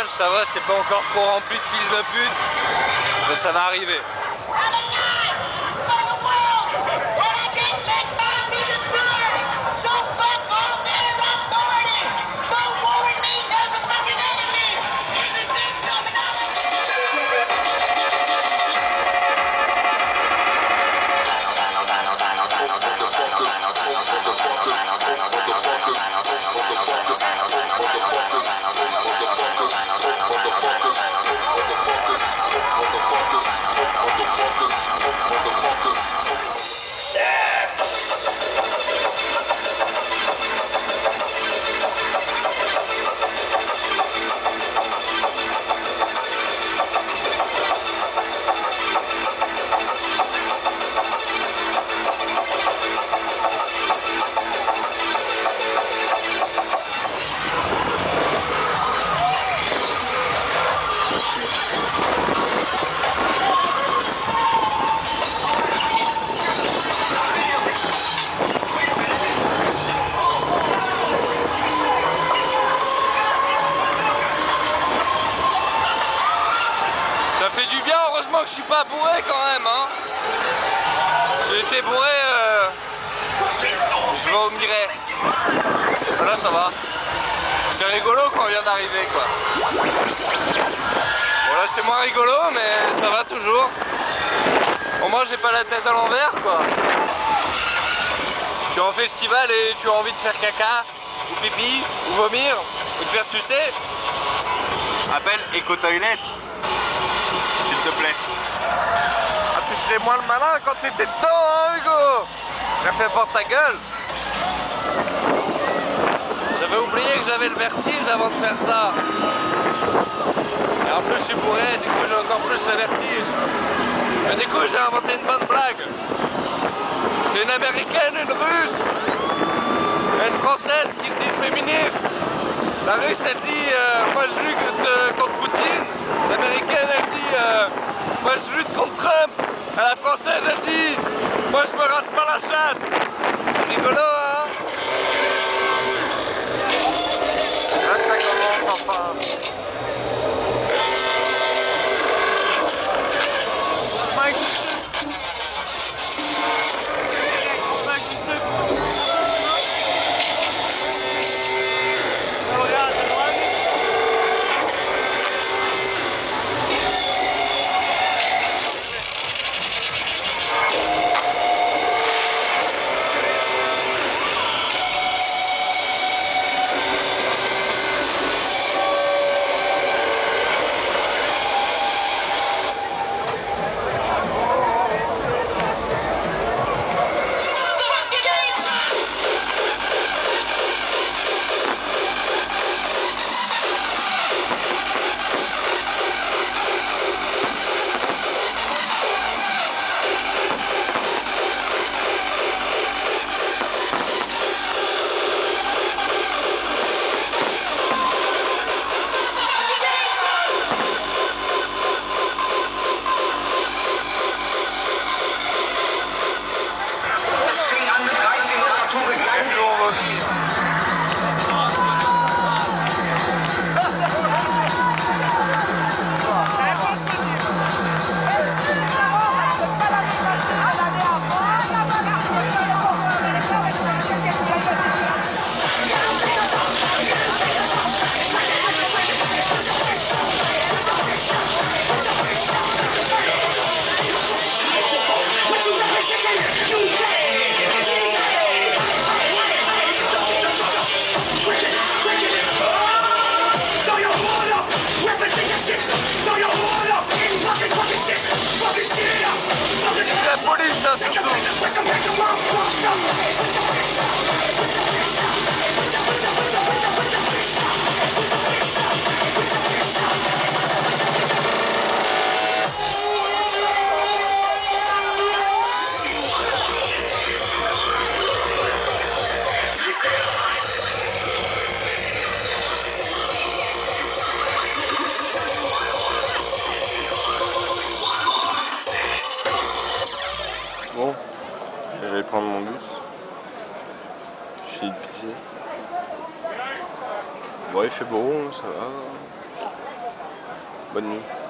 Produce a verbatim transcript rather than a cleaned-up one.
village, ça va, c'est pas encore trop rempli de fils de pute, mais ça va arriver. Ça fait du bien, heureusement que je suis pas bourré quand même, hein. J'ai été bourré, euh... je vomirais. Là ça va. C'est rigolo quand on vient d'arriver quoi. Bon là c'est moins rigolo mais ça va toujours. Au moins j'ai pas la tête à l'envers quoi. Tu es en festival et tu as envie de faire caca, ou pipi, ou vomir, ou te faire sucer. Appelle Eco-Toilette. S'il te plaît. Ah, tu faisais moins le malin quand t'étais dedans, hein, Hugo. J'ai fait fort ta gueule. J'avais oublié que j'avais le vertige avant de faire ça. Et en plus, je suis bourré, du coup, j'ai encore plus le vertige. Mais du coup, j'ai inventé une bonne blague. C'est une américaine, une russe, et une française qui se disent féministes. La russe, elle dit euh, moi je lutte contre Poutine. L'américaine, elle dit euh, moi je lutte contre Trump. Et la française, elle dit moi je me rase pas la chatte. C'est rigolo, hein? Là, ça commence enfin. Bon, je vais prendre mon bus. Je suis épicé. Bon, il fait beau, ça va. Bonne nuit.